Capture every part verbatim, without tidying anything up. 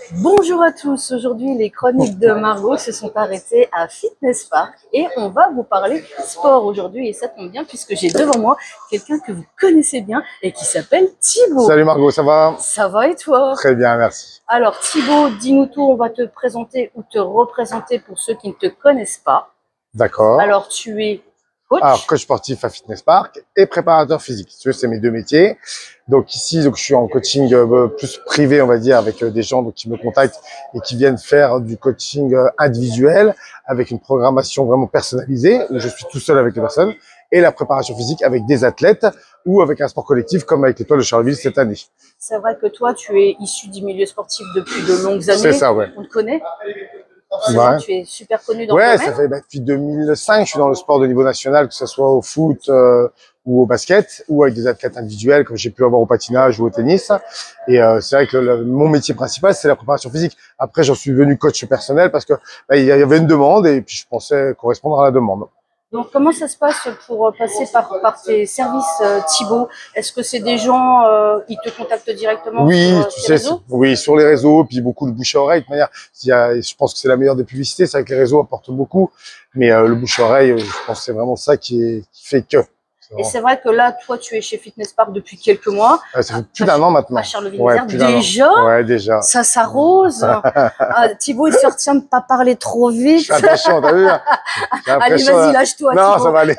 Bonjour à tous, aujourd'hui les chroniques de Margot se sont arrêtées à Fitness Park et on va vous parler sport aujourd'hui et ça tombe bien puisque j'ai devant moi quelqu'un que vous connaissez bien et qui s'appelle Thibaut. Salut Margot, ça va? Ça va et toi? Très bien, merci. Alors Thibaut, dis-nous tout, on va te présenter ou te représenter pour ceux qui ne te connaissent pas. D'accord. Alors tu es coach. Alors, coach sportif à Fitness Park et préparateur physique. Tu veux, c'est mes deux métiers. Donc ici, donc je suis en coaching euh, plus privé, on va dire, avec euh, des gens donc, qui me contactent et qui viennent faire du coaching euh, individuel avec une programmation vraiment personnalisée où je suis tout seul avec les personnes et la préparation physique avec des athlètes ou avec un sport collectif comme avec l'Étoile de Charleville cette année. C'est vrai que toi, tu es issu du milieu sportif depuis de longues années. C'est ça, ouais. On te connaît? Ouais. Tu es super connu dans ouais, le domaine. ça fait bah, depuis deux mille cinq, je suis dans le sport de niveau national, que ce soit au foot euh, ou au basket, ou avec des athlètes individuels, comme j'ai pu avoir au patinage ou au tennis. Et euh, c'est vrai que le, mon métier principal, c'est la préparation physique. Après, j'en suis devenu coach personnel parce que bah, il y avait une demande et puis je pensais correspondre à la demande. Donc, comment ça se passe pour passer par, par tes services, euh, Thibaut? Est-ce que c'est des gens, euh, ils te contactent directement Oui, sur euh, tu tes sais, réseaux? oui, sur les réseaux, puis beaucoup de bouche à oreille. De manière, il y a, je pense que c'est la meilleure des publicités, c'est vrai que les réseaux apportent beaucoup, mais euh, le bouche à oreille, je pense que c'est vraiment ça qui, est, qui fait que. Et c'est vrai que là, toi, tu es chez Fitness Park depuis quelques mois. Ouais, ça fait plus d'un an maintenant. À Charleville Ouais, déjà, ouais, déjà. ça s'arrose. Ah, Thibaut, il se retient de pas parler trop vite. Je fais attention, t'as vu? Allez, vas-y, lâche-toi. Non, Thibaut. ça va aller.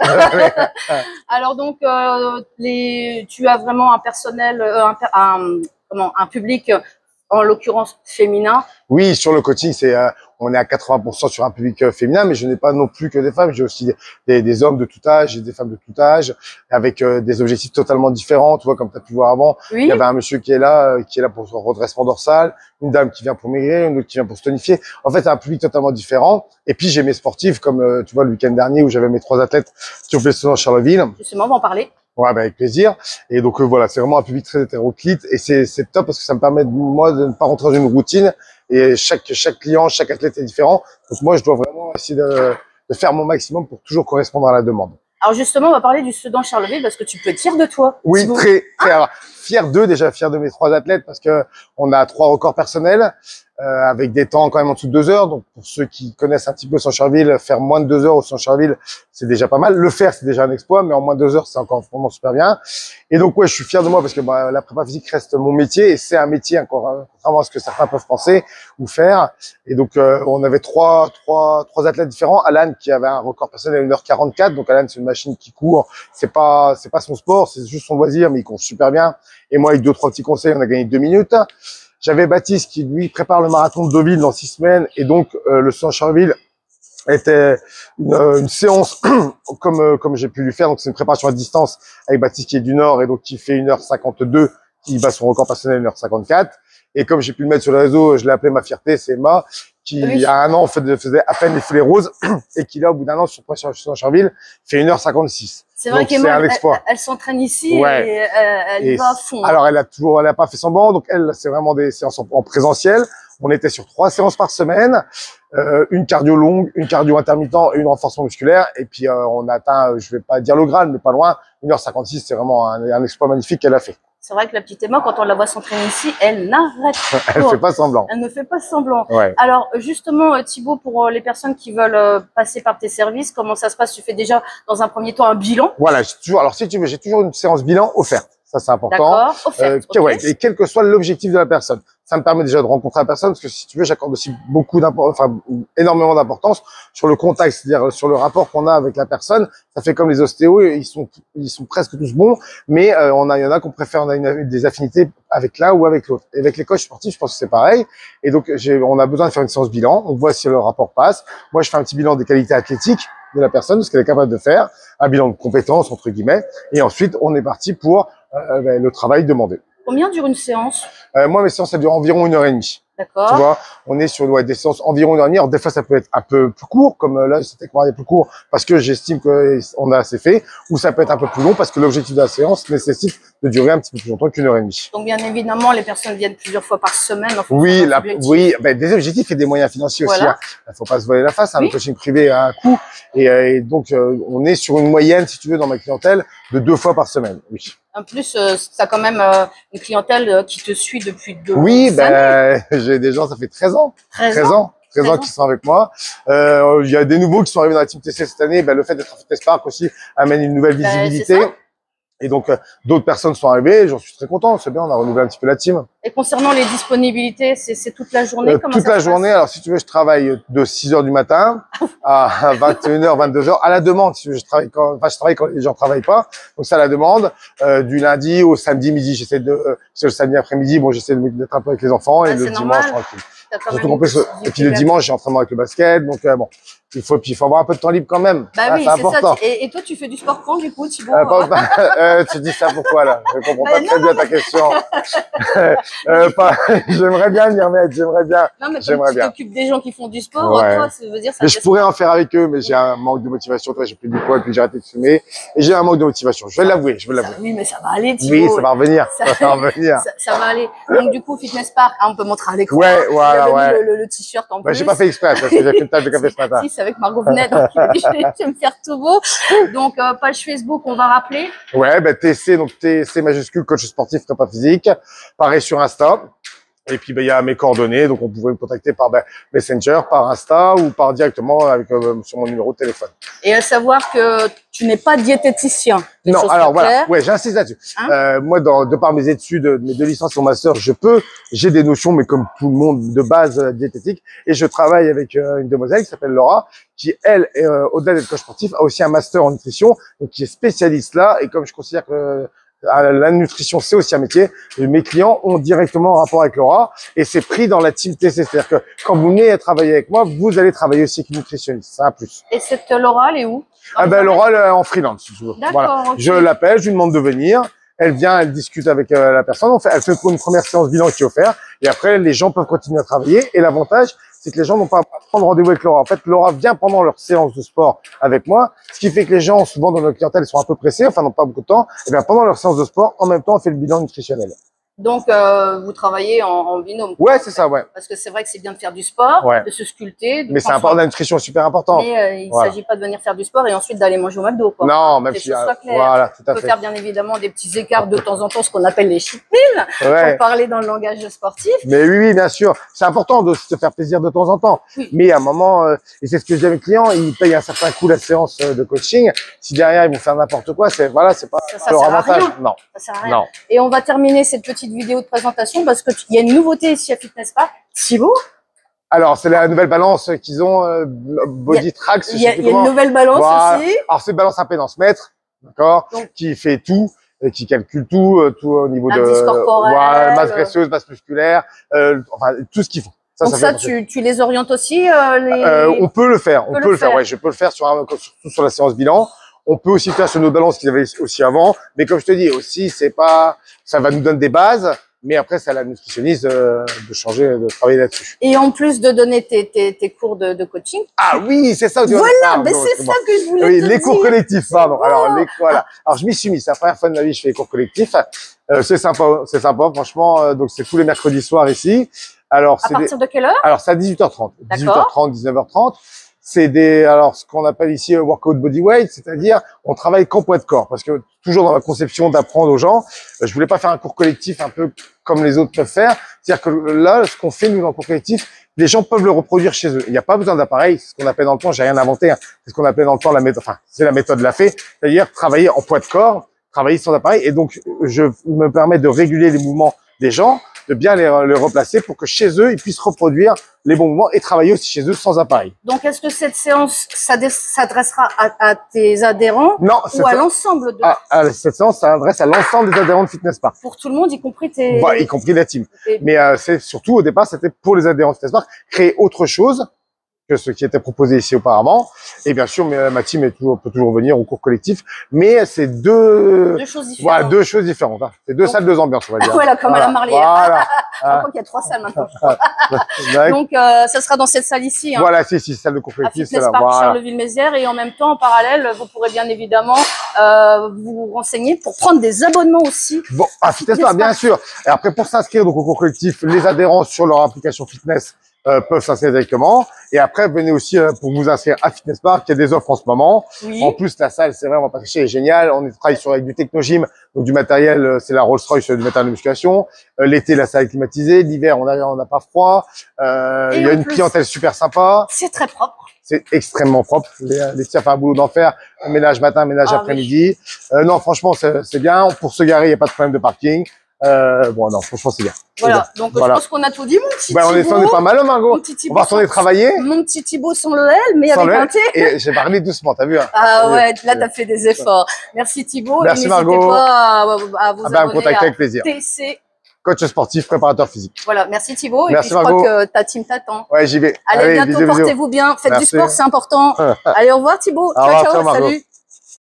Alors donc, euh, les, tu as vraiment un personnel, euh, un, un, comment, un public, en l'occurrence féminin. Oui, sur le coaching, c'est euh, on est à quatre-vingts pour cent sur un public euh, féminin, mais je n'ai pas non plus que des femmes. J'ai aussi des, des, des hommes de tout âge et des femmes de tout âge, avec euh, des objectifs totalement différents. Tu vois, comme tu as pu voir avant, Oui. Il y avait un monsieur qui est là, euh, qui est là pour son redressement dorsal, une dame qui vient pour maigrir, une autre qui vient pour se tonifier. En fait, c'est un public totalement différent. Et puis j'ai mes sportifs, comme euh, tu vois le week-end dernier où j'avais mes trois athlètes qui ont fait ce dans Charleville. Justement, on va en parler. Ouais, bah avec plaisir. Et donc euh, voilà, c'est vraiment un public très hétéroclite et c'est c'est top parce que ça me permet de, moi de ne pas rentrer dans une routine et chaque chaque client, chaque athlète est différent. Donc moi, je dois vraiment essayer de, de faire mon maximum pour toujours correspondre à la demande. Alors justement, on va parler du Sedan Charleville parce que tu peux être fier de toi. Oui, très très ah. fier d'eux déjà, fier de mes trois athlètes parce que on a trois records personnels euh, avec des temps quand même en dessous de deux heures. Donc pour ceux qui connaissent un petit peu Sedan Charleville, faire moins de deux heures au Sedan Charleville, c'est déjà pas mal. Le faire, c'est déjà un exploit, mais en moins de deux heures, c'est encore vraiment super bien. Et donc ouais, je suis fier de moi parce que bah, la prépa physique reste mon métier et c'est un métier encore contrairement à ce que certains peuvent penser ou faire. Et donc euh, on avait trois trois trois athlètes différents. Alan qui avait un record personnel à une heure quarante-quatre. Donc Alan, c'est une machine qui court. C'est pas c'est pas son sport, c'est juste son loisir, mais il court super bien. Et moi, avec deux, trois petits conseils, on a gagné deux minutes. J'avais Baptiste qui, lui, prépare le marathon de Deauville dans six semaines. Et donc, euh, le Sedan Charleville était une, une séance comme euh, comme j'ai pu lui faire. Donc, c'est une préparation à distance avec Baptiste qui est du Nord et donc qui fait une heure cinquante-deux, qui bat son record personnel une heure cinquante-quatre. Et comme j'ai pu le mettre sur le réseau, je l'ai appelé ma fierté, c'est Emma, qui oui. il y a un an faisait à peine les foulées roses et qui là, au bout d'un an, sur Sedan Charleville, fait une heure cinquante-six. C'est vrai qu'Emma, elle, elle, elle s'entraîne ici ouais. et elle, elle et va à fond. Alors, elle a toujours, elle a pas fait semblant. Donc, elle, c'est vraiment des séances en, en présentiel. On était sur trois séances par semaine, euh, une cardio longue, une cardio intermittent et une renforcement musculaire. Et puis, euh, on a atteint, je vais pas dire le Graal, mais pas loin, une heure cinquante-six. C'est vraiment un, un exploit magnifique qu'elle a fait. C'est vrai que la petite Emma, quand on la voit s'entraîner ici, elle n'arrête pas. Elle fait pas semblant. Elle ne fait pas semblant. Ouais. Alors, justement, Thibaut, pour les personnes qui veulent passer par tes services, comment ça se passe? Tu fais déjà, dans un premier temps, un bilan? Voilà, j'ai toujours, alors si tu veux, j'ai toujours une séance bilan offerte. Ça, c'est important. D'accord, offerte. Euh, okay. Ouais, et quel que soit l'objectif de la personne. Ça me permet déjà de rencontrer la personne parce que si tu veux, j'accorde aussi beaucoup d'importance, enfin, énormément d'importance sur le contact, c'est-à-dire sur le rapport qu'on a avec la personne. Ça fait comme les ostéos, ils sont, ils sont presque tous bons, mais euh, on a, il y en a qu'on préfère, on a une, des affinités avec l'un ou avec l'autre. Et avec les coachs sportifs, je pense que c'est pareil. Et donc, j'ai, on a besoin de faire une séance bilan. On voit si le rapport passe. Moi, je fais un petit bilan des qualités athlétiques de la personne, ce qu'elle est capable de faire, un bilan de compétences, entre guillemets. Et ensuite, on est parti pour euh, ben, le travail demandé. Combien dure une séance? euh, Moi, mes séances, ça dure environ une heure et demie. D'accord. Tu vois, on est sur ouais, des séances environ une heure et demie. Alors, des fois, ça peut être un peu plus court, comme euh, là, c'était quoi, plus court parce que j'estime qu'on a assez fait, ou ça peut être un peu plus long parce que l'objectif de la séance nécessite de durer un petit peu plus longtemps qu'une heure et demie. Donc, bien évidemment, les personnes viennent plusieurs fois par semaine. Oui, la, oui, ben, des objectifs et des moyens financiers voilà. aussi. Il hein. faut pas se voiler la face. Hein, oui. Le coaching privé a un coût. Et, euh, et donc, euh, on est sur une moyenne, si tu veux, dans ma clientèle, de deux fois par semaine. Oui. En plus, euh, tu as quand même euh, une clientèle euh, qui te suit depuis deux Oui, années. ben, j'ai des gens, ça fait treize ans. treize treize ans. treize ans qui sont avec moi. Euh, il y a des nouveaux qui sont arrivés dans la team T C cette année. Ben, le fait d'être à Fitness Park aussi amène une nouvelle Ben, visibilité. Et donc, euh, d'autres personnes sont arrivées. J'en suis très content. C'est bien, on a renouvelé un petit peu la team. Et concernant les disponibilités, c'est toute la journée? Euh, Comment toute ça la se journée. passe? Alors, si tu veux, je travaille de six heures du matin à vingt et une heures, vingt-deux heures à la demande. Si tu veux, je travaille quand, enfin, je travaille quand les gens travaillent pas. Donc, ça à la demande. Euh, du lundi au samedi midi, j'essaie de, euh, c'est le samedi après-midi, bon, j'essaie d'être un peu avec les enfants et Ah, le c'est dimanche normal. tranquille. Quand Surtout même qu'en plus, et puis le dimanche, j'ai entraînement avec le basket. Donc, euh, bon, il faut, puis il faut avoir un peu de temps libre quand même. Bah ah, oui, c'est important. ça. Et, et toi, tu fais du sport quand, du coup, Thibaut? Euh, pas, pas, euh, tu dis ça pourquoi, là? Je comprends Bah, pas non, très bien ta question. euh, pas, j'aimerais bien m'y remettre, j'aimerais bien. Non, mais j'aimerais comme tu bien. t'occupes des gens qui font du sport, Ouais. toi, ça veut dire ça. Mais je pourrais en faire avec eux, mais j'ai un manque de motivation. Toi, j'ai pris du poids et puis j'ai arrêté de fumer. Et j'ai un manque de motivation. Je vais l'avouer, je vais l'avouer. Oui, mais ça va aller, Thibaut. Oui, ça va revenir. Ça, Ça, ça va revenir. ça, ça va aller. Donc, du coup, Fitness Park, hein, on peut montrer à l'écran. Ouais, voilà, J'avais ouais. mis le, le, le t-shirt en Bah, plus. j'ai pas fait exprès, parce que j'ai fait une tâche de café ce matin. Si, c'est avec Margot Venet, donc je vais me faire tout beau. Donc, euh, page Facebook, on va rappeler. Ouais, ben, T C, donc T C majuscule, coach sportif, prépa physique. Pareil sur Insta. Et puis, ben, il y a mes coordonnées, donc on pouvait me contacter par ben, Messenger, par Insta ou par directement avec, euh, sur mon numéro de téléphone. Et à savoir que tu n'es pas diététicien. Non, alors voilà, ouais, j'insiste là-dessus. Hein euh, moi, dans, de par mes études, mes deux licences et mon master, je peux, j'ai des notions, mais comme tout le monde, de base euh, diététique. Et je travaille avec euh, une demoiselle qui s'appelle Laura, qui, elle, est, euh, au-delà d'être coach sportif, a aussi un master en nutrition, donc qui est spécialiste là. Et comme je considère que euh, la nutrition, c'est aussi un métier, mes clients ont directement un rapport avec Laura et c'est pris dans la team T C. C'est-à-dire que quand vous venez travailler avec moi, vous allez travailler aussi avec une nutritionniste. C'est un plus. Et cette Laura, elle est où? Ah ben Laura, elle est en freelance, si tu veux. Voilà. Okay. Je l'appelle, je lui demande de venir. Elle vient, elle discute avec euh, la personne. On fait, elle fait une première séance bilan qui est offerte. Et après, les gens peuvent continuer à travailler. Et l'avantage, c'est que les gens n'ont pas à prendre rendez-vous avec Laura. En fait, Laura vient pendant leur séance de sport avec moi. Ce qui fait que les gens, souvent dans notre clientèle, sont un peu pressés, enfin, n'ont pas beaucoup de temps. Et bien, pendant leur séance de sport, en même temps, on fait le bilan nutritionnel. Donc, euh, vous travaillez en, en binôme. Ouais, c'est ça, ouais. Parce que c'est vrai que c'est bien de faire du sport, ouais. de se sculpter. De mais c'est important, la nutrition est super important. Mais euh, il ne voilà. s'agit pas de venir faire du sport et ensuite d'aller manger au McDo, quoi. Non, même si, euh, voilà, tout à On peut fait. faire bien évidemment des petits écarts de temps en temps, ce qu'on appelle les cheat meals, ouais. pour parler dans le langage sportif. Mais oui, oui, bien sûr. C'est important de se faire plaisir de temps en temps. Oui. Mais à un moment, euh, et c'est ce que je dis à mes clients, ils payent un certain coût la séance de coaching. Si derrière ils vont faire n'importe quoi, c'est voilà, c'est pas ça, ça leur sert avantage. À rien. Non. Ça sert à rien. Non. Et on va terminer cette petite vidéo de présentation parce qu'il y a une nouveauté ici à Fitness Park. Thibaut. Alors, c'est la nouvelle balance qu'ils ont, euh, Body Track. Il y a, il y a une nouvelle balance voilà. aussi. Alors, c'est une balance impédance mètre, d'accord, qui fait tout, et qui calcule tout, euh, tout au niveau de voilà, masse graisseuse, masse musculaire, euh, enfin tout ce qu'il faut. Ça, Donc ça, ça tu, tu les orientes aussi euh, les... euh, On peut le faire, on peut, peut le faire. faire. Ouais, je peux le faire sur un, surtout sur la séance bilan. On peut aussi faire sur nos balances qu'ils avaient aussi avant, mais comme je te dis aussi, c'est pas, ça va nous donner des bases. Mais après, c'est à la nutritionniste euh, de changer, de travailler là-dessus. Et en plus de donner tes, tes, tes cours de, de coaching. Ah oui, c'est ça. Voilà, ah, mais c'est ça que je voulais oui, te les dire. cours collectifs, pardon. Alors, les, voilà. Alors, je m'y suis mis. C'est la première fois de ma vie que je fais les cours collectifs. Euh, c'est sympa, c'est sympa, franchement. Euh, donc, c'est tous les mercredis soirs ici. Alors, à partir des... de quelle heure? Alors, c'est à dix-huit heures trente. dix-huit heures trente, dix-neuf heures trente. C'est des, alors, ce qu'on appelle ici un workout bodyweight, c'est-à-dire, on travaille qu'en poids de corps. Parce que, toujours dans la conception d'apprendre aux gens, je voulais pas faire un cours collectif un peu comme les autres peuvent faire. C'est-à-dire que là, ce qu'on fait, nous, dans le cours collectif, les gens peuvent le reproduire chez eux. Il n'y a pas besoin d'appareil. C'est ce qu'on appelle dans le temps, j'ai rien inventé, hein. C'est ce qu'on appelle dans le temps la méthode, enfin, c'est la méthode de la fée. C'est-à-dire, travailler en poids de corps, travailler sans appareil. Et donc, je me permets de réguler les mouvements des gens, de bien les, les replacer pour que chez eux, ils puissent reproduire les bons mouvements et travailler aussi chez eux sans appareil. Donc, est-ce que cette séance s'adressera à, à tes adhérents non, ou à l'ensemble de... À, à cette séance, ça s'adresse à l'ensemble des adhérents de Fitness Park. Pour tout le monde, y compris tes... Bah, y compris la team. Et... Mais euh, c'est surtout, au départ, c'était pour les adhérents de Fitness Park, créer autre chose que ce qui était proposé ici auparavant. Et bien sûr, mais, ma team est toujours, peut toujours venir au cours collectif. Mais c'est deux... Deux choses différentes. Voilà, deux choses différentes. Hein. C'est deux Donc... salles, deux ambiances, on va dire. Voilà, comme voilà. à la Marlière. Voilà. Je crois qu'il y a trois salles maintenant. Donc, euh, ça sera dans cette salle ici. Hein, voilà, c'est ici, salle de cours collectif. À Fitness Park voilà. Charleville-Mézières. Et en même temps, en parallèle, vous pourrez bien évidemment euh, vous renseigner pour prendre des abonnements aussi. Bon, à Fitness Park, bien sûr. Et après, pour s'inscrire donc au cours collectif, les adhérents sur leur application fitness euh, peuvent s'inscrire directement. Et après, venez aussi euh, pour vous inscrire à Fitness Park. Il y a des offres en ce moment. Oui. En plus, la salle, c'est vrai, on va pas tricher, elle est géniale. On travaille sur avec du Technogym, donc du matériel, euh, c'est la Rolls-Royce du matériel de musculation. Euh, L'été, la salle est climatisée. L'hiver, on a, on n'a pas froid. Euh, il y a une plus, clientèle super sympa. C'est très propre. C'est extrêmement propre. Les, les filles font un boulot d'enfer. Ménage matin, ménage Ah, après-midi. Oui. Euh, non, franchement, c'est bien. Pour se garer, il n'y a pas de problème de parking. Euh, bon, non, franchement, c'est bien. Voilà. Bien. Donc, voilà. je pense qu'on a tout dit, mon petit bah, on est, Thibaut. on est pas mal, hein, Margot. On va retourner sans, travailler. Mon petit Thibaut sans le L, mais sans avec le un T. Et j'ai parlé doucement, t'as vu, hein. Ah ouais, là, t'as fait des efforts. Merci Thibaut. Merci N'hésitez pas à, à vous ah bah, abonner contacter à avec plaisir. T C. Coach sportif, préparateur physique. Voilà, merci Thibaut. Merci et puis, je Margot. crois que ta team t'attend. Ouais, j'y vais. Allez, Allez bientôt, portez-vous bien. Faites merci. du sport, c'est important. Allez, au revoir Thibaut. Au Ciao, revoir, ciao, ciao, Margot. salut.